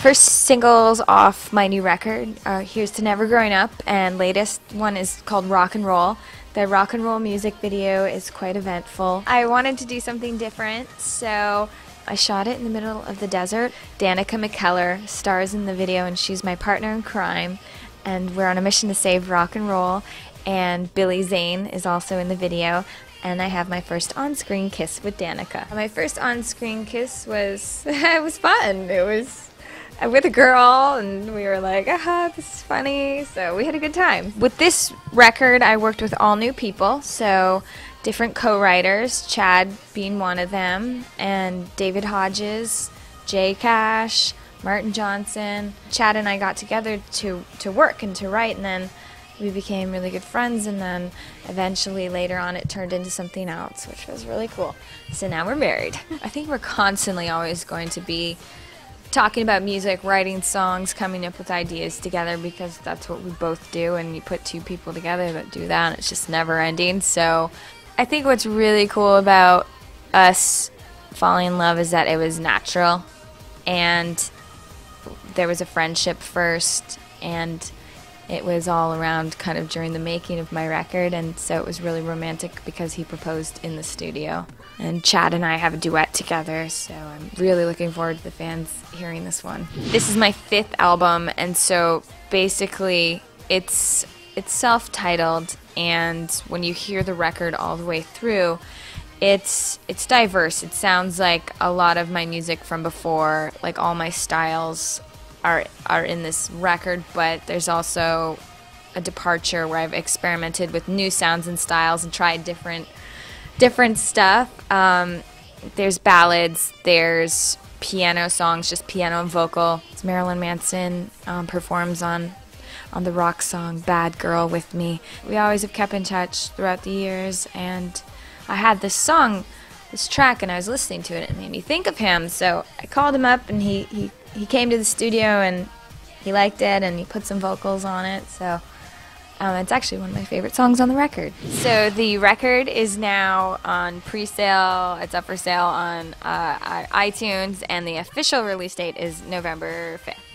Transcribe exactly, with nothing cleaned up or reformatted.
First singles off my new record are Here's to Never Growing Up, and latest one is called Rock and Roll. The rock and roll music video is quite eventful. I wanted to do something different, so I shot it in the middle of the desert. Danica McKellar stars in the video, and she's my partner in crime, and we're on a mission to save rock and roll, and Billy Zane is also in the video. And I have my first on-screen kiss with Danica. My first on-screen kiss was, it was fun. It was with a girl, and we were like, aha, this is funny. So we had a good time. With this record, I worked with all new people, so different co-writers, Chad being one of them, and David Hodges, Jay Cash, Martin Johnson. Chad and I got together to, to work and to write, and then we became really good friends, and then eventually later on it turned into something else, which was really cool. So now we're married. I think we're constantly always going to be talking about music, writing songs, coming up with ideas together, because that's what we both do, and you put two people together that do that, and it's just never ending. So I think what's really cool about us falling in love is that it was natural, and there was a friendship first, and it was all around kind of during the making of my record, and so it was really romantic because he proposed in the studio. And Chad and I have a duet together, so I'm really looking forward to the fans hearing this one. This is my fifth album, and so basically it's it's self-titled, and when you hear the record all the way through, it's it's diverse. It sounds like a lot of my music from before, like all my styles are are in this record, but there's also a departure where I've experimented with new sounds and styles and tried different different stuff. Um, there's ballads, there's piano songs, just piano and vocal. Marilyn Manson um, performs on on the rock song Bad Girl with me. We always have kept in touch throughout the years, and I had this song, this track, and I was listening to it, and it made me think of him, so I called him up, and he, he He came to the studio, and he liked it, and he put some vocals on it, so um, it's actually one of my favorite songs on the record. So the record is now on pre-sale. It's up for sale on uh, iTunes, and the official release date is November fifth.